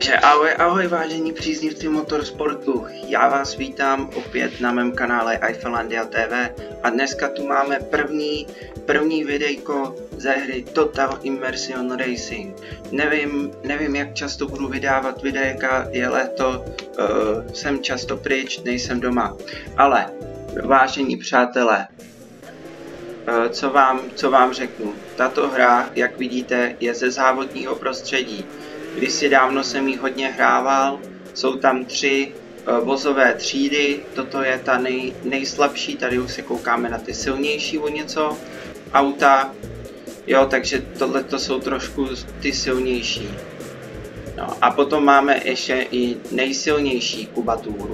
Takže ahoj vážení příznivci motorsportu, já vás vítám opět na mém kanále iFanlandia TV a dneska tu máme první videjko ze hry Total Immersion Racing. Nevím jak často budu vydávat videjka, je léto, jsem často pryč, nejsem doma, ale vážení přátelé, co vám řeknu, tato hra, jak vidíte, je ze závodního prostředí. Kdysi dávno jsem ji hodně hrával, jsou tam 3 vozové třídy, toto je ta nejslabší, tady už se koukáme na ty silnější o něco auta, jo, takže tohle jsou trošku ty silnější. No, a potom máme ještě i nejsilnější kubaturu.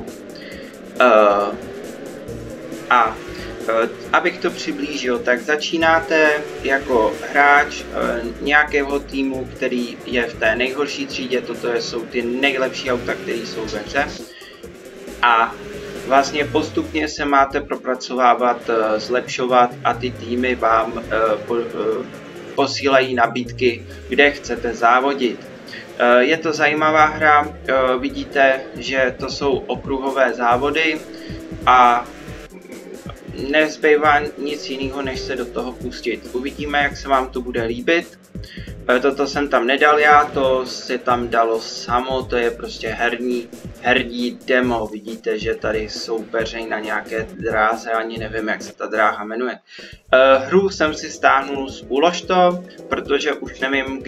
Abych to přiblížil, tak začínáte jako hráč nějakého týmu, který je v té nejhorší třídě, jsou ty nejlepší auta, které jsou ve hře. A vlastně postupně se máte propracovávat, zlepšovat a ty týmy vám posílají nabídky, kde chcete závodit. Je to zajímavá hra, vidíte, že to jsou okruhové závody a nezbývá nic jiného, než se do toho pustit. Uvidíme, jak se vám to bude líbit. Toto jsem tam nedal já, to se tam dalo samo, to je prostě herní demo. Vidíte, že tady soupeří na nějaké dráze, ani nevím, jak se ta dráha jmenuje. Hru jsem si stáhnul z Uložto, protože už nevím,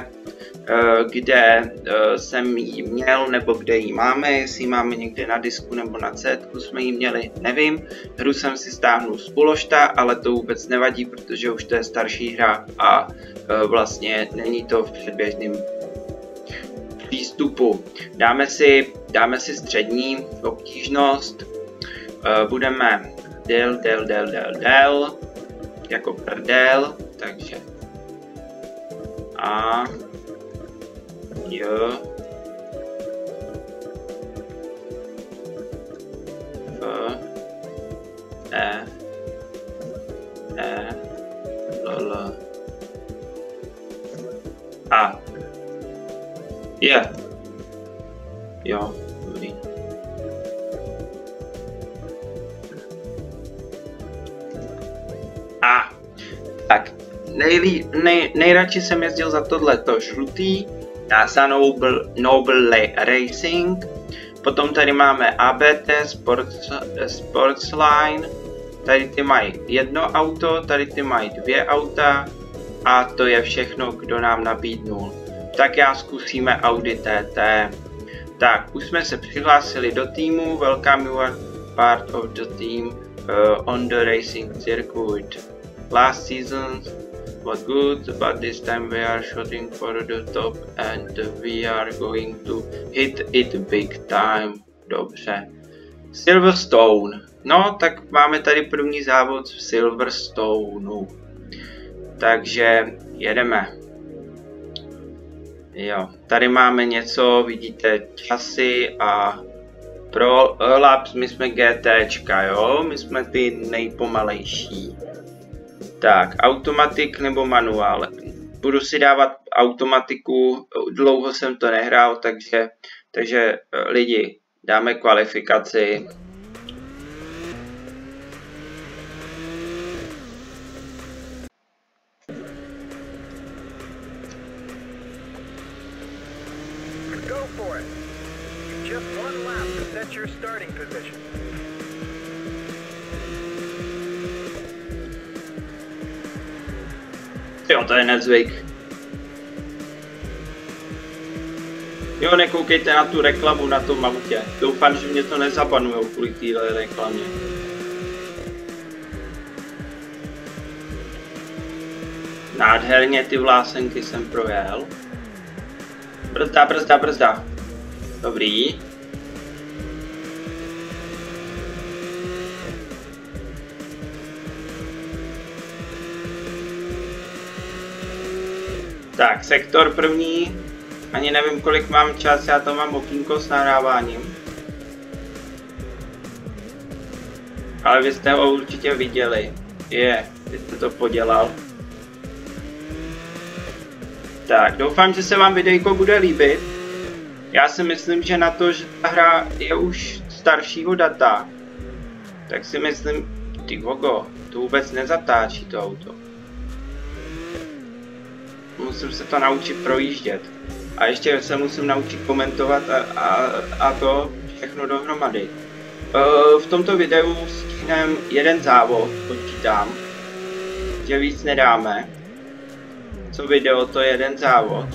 kde jsem ji měl, nebo kde ji máme, jestli ji máme někde na disku nebo na CDku jsme ji měli, nevím. Hru jsem si stáhnul z Uložta, ale to vůbec nevadí, protože už to je starší hra a vlastně není to v předběžném přístupu. Dáme si střední obtížnost, budeme del, jako prdel, takže a jo, F, E, L, A, je, jo, dobrý. A, tak, nejradši jsem jezdil za tohleto žlutý, NASA Noble Racing, potom tady máme ABT Sportsline, tady ty mají jedno auto, tady ty mají 2 auta a to je všechno, kdo nám nabídnul. Tak já zkusíme Audi TT. Tak, už jsme se přihlásili do týmu, welcome you are part of the team on the racing circuit. Last season was good, but this time we are shooting for the top and we are going to hit it big time. Dobře. Silverstone. No, tak máme tady první závod v Silverstoneu. Takže jedeme. Jo, tady máme něco, vidíte časy a pro laps my jsme GTčka, jo, my jsme ty nejpomalejší. Tak, automatik nebo manuál. Budu si dávat automatiku, dlouho jsem to nehrál, takže lidi, dáme kvalifikaci. Go for it. Just one lap to set your starting position. Jo, to je nezvyk. Jo, nekoukejte na tu reklamu na tom autě. Doufám, že mě to nezabanujou kvůli téhle reklamě. Nádherně ty vlásenky jsem projel. Brzda. Dobrý. Tak, sektor první. Ani nevím, kolik mám čas, já to mám okýnko s nahráváním. Ale vy jste ho určitě viděli. Vy jste to podělal. Tak, doufám, že se vám videjko bude líbit. Já si myslím, že na to, že ta hra je už staršího data, tak si myslím, ty vogo, to vůbec nezatáčí to auto. Musím se to naučit projíždět. A ještě se musím naučit komentovat a to všechno dohromady. V tomto videu stihneme jeden závod, počítám, že víc nedáme. Co video, to je jeden závod.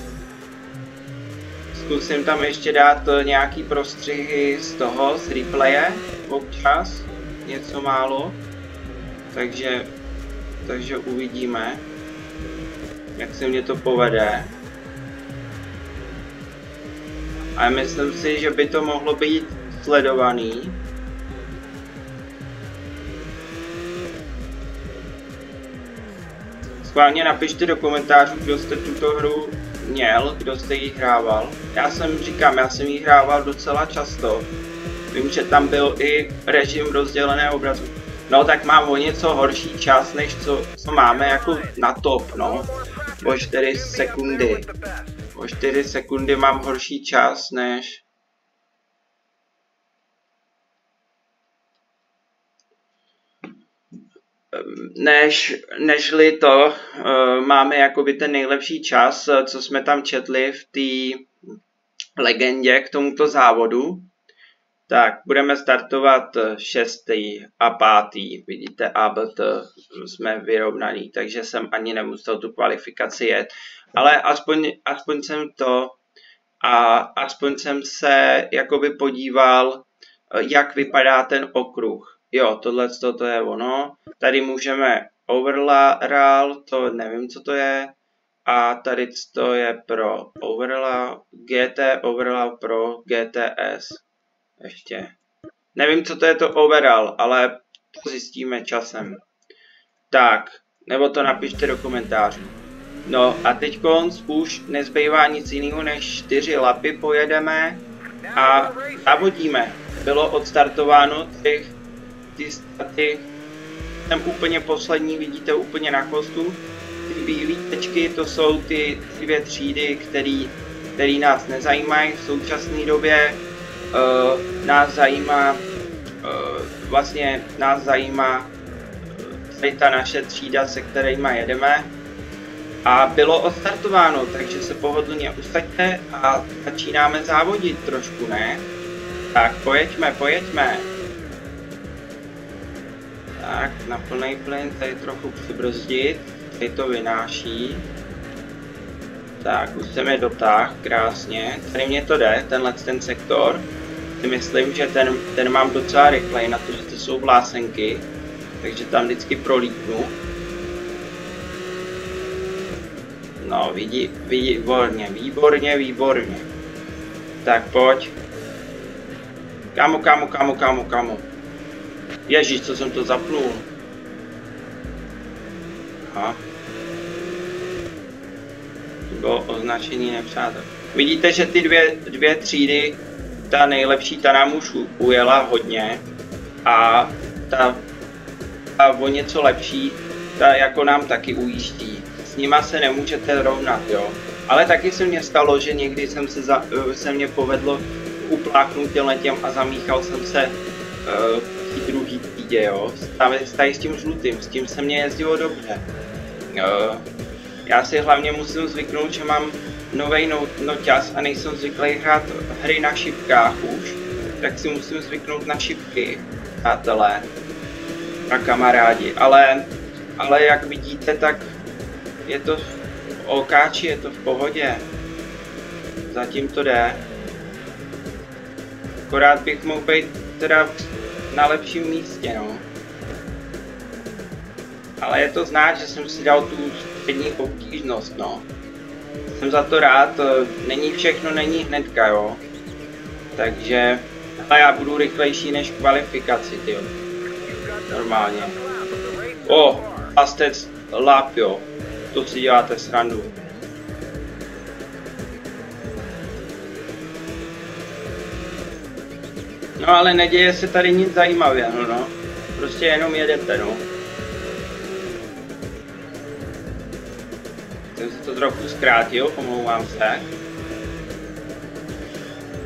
Zkusím tam ještě dát nějaký prostřihy z toho, z replaye, občas, něco málo. Takže uvidíme, jak se mě to povede. A myslím si, že by to mohlo být sledovaný. Schválně napište do komentářů, kdo jste tuto hru měl, kdo jste ji hrával. Já jsem ji hrával docela často. Vím, že tam byl i režim rozděleného obrazu. No tak mám o něco horší čas, než co máme jako na top, no. O 4 sekundy. O 4 sekundy mám horší čas, nežli to, máme jakoby ten nejlepší čas, co jsme tam četli v té legendě k tomuto závodu. Tak, budeme startovat 6. a 5. Vidíte, ABT jsme vyrovnaný, takže jsem ani nemusel tu kvalifikaci jet. Ale aspoň jsem aspoň jsem se jakoby podíval, jak vypadá ten okruh. Jo, tohle to je ono. Tady můžeme overall, to nevím, co to je. A tady to je pro overall, GT overall pro GTS. Ještě. Nevím, co to je to overall, ale to zjistíme časem. Tak, nebo to napište do komentářů. No a teď už nezbývá nic jiného, než 4 lapy pojedeme a zavodíme. Bylo odstartováno ty starty. Jsem úplně poslední, vidíte úplně na chvostu. Ty bílé tečky, to jsou ty 2 třídy, které nás nezajímají v současné době. Nás zajímá tady ta naše třída, se kterýma jedeme. A bylo odstartováno, takže se pohodlně usaďte a začínáme závodit trošku, ne? Tak pojeďme. Tak, na plný plyn, tady trochu přibrzdit, tady to vynáší. Tak, už jsem je dotáhl, krásně. Tady mě to jde, ten sektor. Si myslím, že ten mám docela rychlej na to, že to jsou vlásenky. Takže tam vždycky prolítnu. No, výborně. Tak, pojď. Kamo. Ježíš, co jsem to zapnul. Aha. To bylo označení nepřátel. Vidíte, že ty dvě třídy, ta nejlepší, ta nám už ujela hodně. A ta o něco lepší, ta jako nám taky ujíždí. S nima se nemůžete rovnat, jo. Ale taky se mně stalo, že někdy se mně povedlo upláknout těm a zamíchal jsem se v té druhé třídě, jo. Tady s tím žlutým, s tím se mně jezdilo dobře. Já si hlavně musím zvyknout, že mám novej noťaz a nejsem zvyklý hrát hry na šipkách už, tak si musím zvyknout na šipky, přátelé a kamarádi, ale jak vidíte, tak je to v okáči, je to v pohodě, zatím to jde, akorát bych mohl být teda na lepším místě, no. Ale je to znát, že jsem si dal tu střední obtížnost, no. Jsem za to rád, není hnedka, jo. Takže, ale já budu rychlejší než kvalifikaci, tyjo. Normálně. Pastec lap, jo. To si děláte srandu. No ale neděje se tady nic zajímavého, no. Prostě jenom jedete, no. Jsem si to trochu zkrátil, omlouvám se.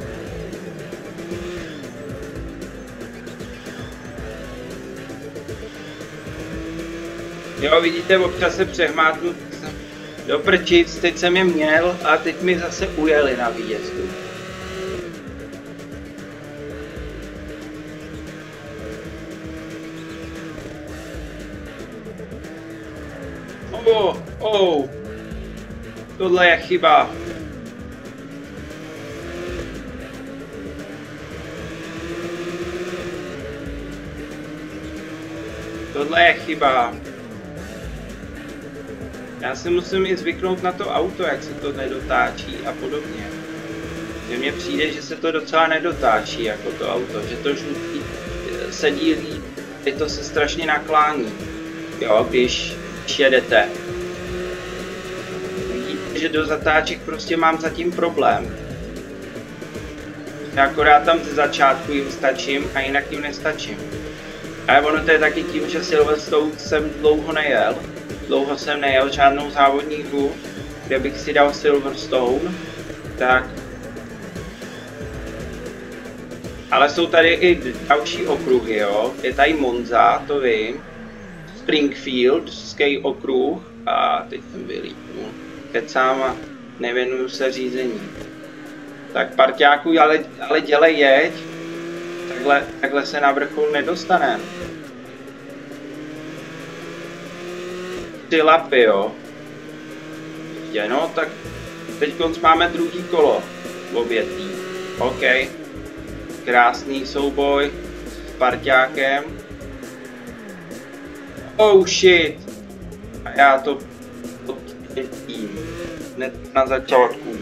Jo, vidíte, občas se přehmátnu. Do prčic, teď jsem je měl a teď mi zase ujeli na výjezdu. Tohle je chyba. Tohle je chyba. Já si musím i zvyknout na to auto, jak se to nedotáčí a podobně. Že mně přijde, že se to docela nedotáčí jako to auto, že to žlutý sedí líp, že to se strašně naklání. Jo, když jedete. Vidíte, že do zatáček prostě mám zatím problém. Já akorát tam ze začátku jim stačím a jinak jim nestačím. Ale ono to je taky tím, že Silverstone jsem dlouho nejel. Dlouho jsem nejel žádnou závodní hru, kde bych si dal Silverstone, tak... Ale jsou tady i další okruhy, jo. Je tady Monza, to vím. Springfield, ský okruh a teď jsem vylítnul. Kecám a nevěnuju se řízení. Tak parťáku, ale dělej, jeď. Takhle se na vrchol nedostaneme. 3 lapy, jo. No, tak teď máme druhý kolo obětý. OK. Krásný souboj s parťákem. Oh shit. A já to odpětím. Hned na začátku.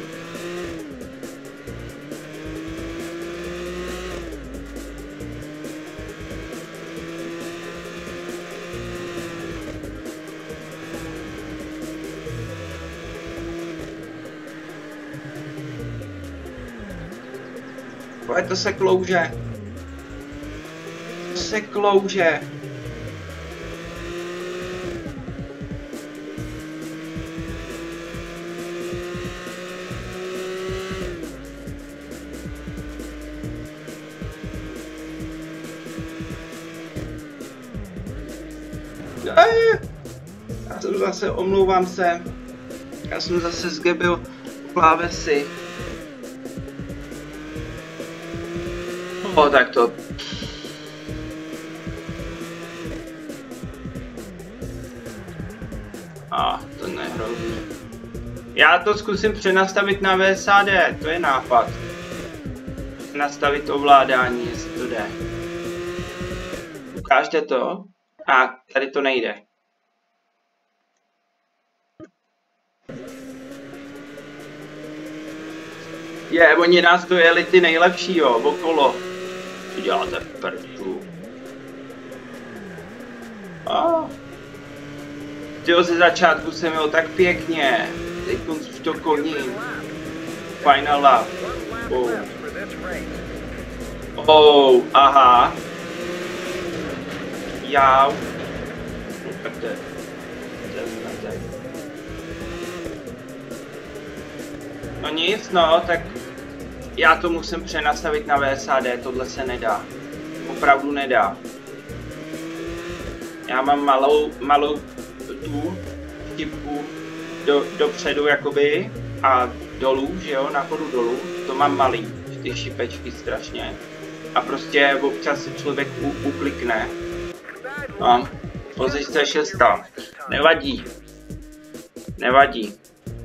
Ale to se klouže. To se klouže. Já jsem zase, omlouvám se. Já jsem zase zgebil klávesy. Tak to... To nehrozí. Já to zkusím přenastavit na VSAD, to je nápad. Nastavit ovládání, jestli to jde. Ukážte to? Tady to nejde. Oni nás dojeli ty nejlepší, jo, okolo. Co děláte v prču? Tyjo, ze začátku jsem jel tak pěkně. Teď už to koním. Final lap. Aha. Jau. Tak to je. No nic, no, tak já to musím přenastavit na VSAD, tohle se nedá. Opravdu nedá. Já mám malou tu tipku dopředu jakoby a dolů, že jo, nahoru dolů, to mám malý, ty šipečky strašně. A prostě občas se člověk uklikne. No, pozice 6. Nevadí. Nevadí.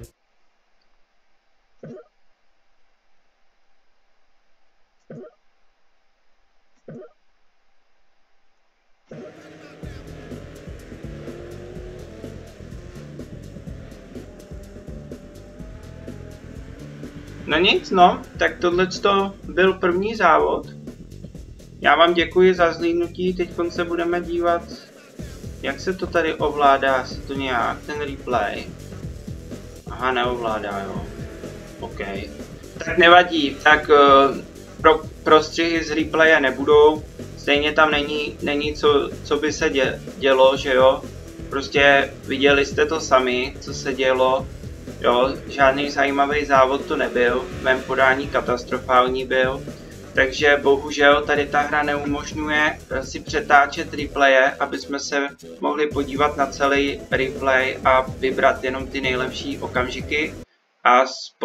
No nic, no, tak tohleto byl první závod. Já vám děkuji za zhlídnutí, teď se budeme dívat, jak se to tady ovládá, se to nějak, ten replay. Aha, neovládá, jo. OK. Tak nevadí, tak prostřihy z replaye nebudou, stejně tam není co by se dělo, že jo. Prostě viděli jste to sami, co se dělo. Jo, žádný zajímavý závod to nebyl, v mém podání katastrofální byl. Takže bohužel tady ta hra neumožňuje si přetáčet replaye, aby jsme se mohli podívat na celý replay a vybrat jenom ty nejlepší okamžiky a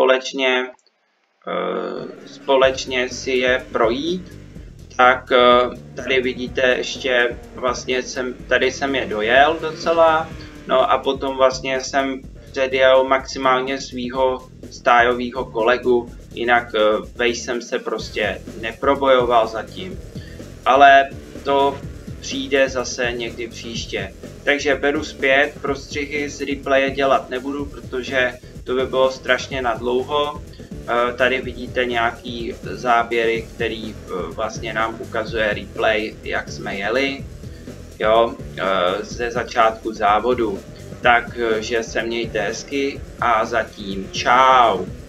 společně si je projít. Tak tady vidíte ještě, vlastně tady jsem je dojel docela, no a potom vlastně jsem předjel maximálně svýho stájového kolegu, jinak jsem se prostě neprobojoval zatím. Ale to přijde zase někdy příště. Takže beru zpět, prostřihy z replaye dělat nebudu, protože to by bylo strašně nadlouho. Tady vidíte nějaký záběry, který vlastně nám ukazuje replay, jak jsme jeli, jo, ze začátku závodu. Takže se mějte hezky a zatím čau.